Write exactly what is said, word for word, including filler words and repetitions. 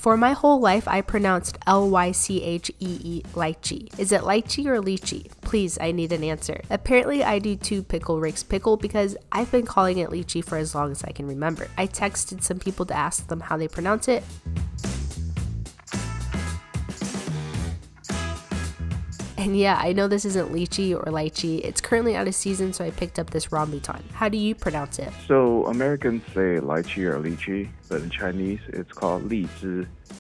For my whole life, I pronounced L Y C H E E, lychee. Is it lychee or lychee? Please, I need an answer. Apparently, I do too, Pickle Rick's Pickle, because I've been calling it lychee for as long as I can remember. I texted some people to ask them how they pronounce it. And yeah, I know this isn't lychee or lychee. It's currently out of season, so I picked up this rambutan. How do you pronounce it? So Americans say lychee or lychee, but in Chinese it's called 荔枝.